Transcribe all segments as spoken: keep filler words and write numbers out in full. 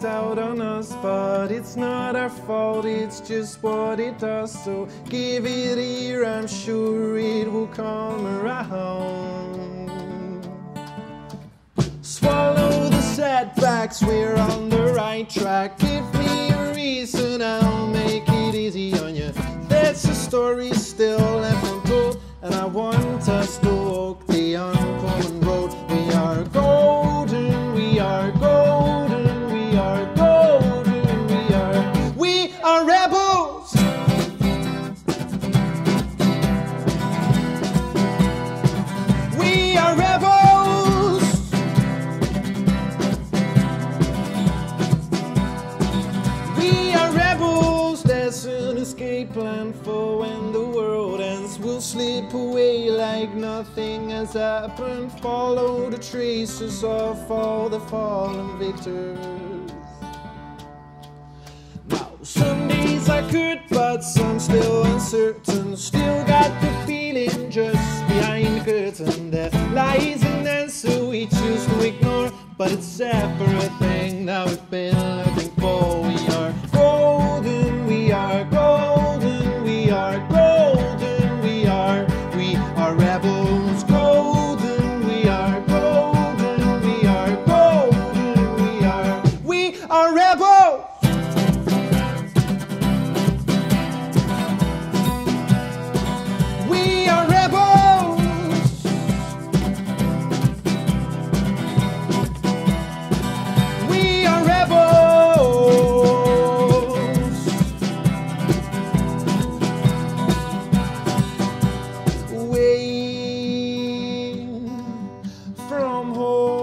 walked out on us, but it's not our fault, it's just what it does. So give it here, I'm sure it will come around. Swallow the setbacks, we're on the right track. Give me a reason, I'll make it easy on you. That's a story still left untold, and I want us to walk the uncommon road. We are golden, we are golden, we are golden, we are, we are rebels. We are rebels. We are rebels. There's an escape plan for when the world ends. We'll slip away like nothing has happened. Follow the traces of all the fallen victors. Now, some days I could, but some still uncertain. Still got the feeling just behind the curtain that lies an answer we choose to ignore. But it's a separate thing that we've been looking for. We are golden, we are golden, we are golden, we are, we are rebels. Golden, we are golden, we are golden, we are, we are rebels. We are rebels. We are rebels. Away from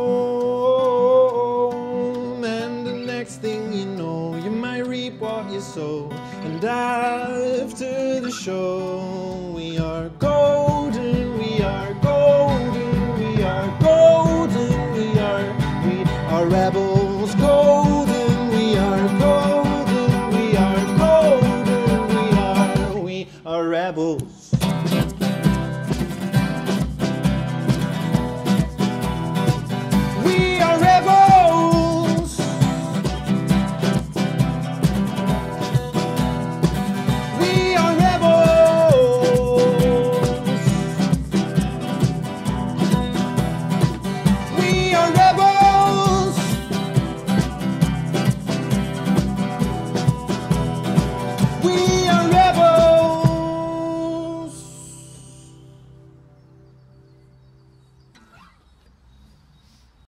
home, and the next thing you know, you might reap what you sow. And after the show, we are golden, we are golden, we are golden, we are, we are rebels. Golden, we are golden, we are golden, we are, we are rebels. We are rebels. We are rebels. We are rebels. We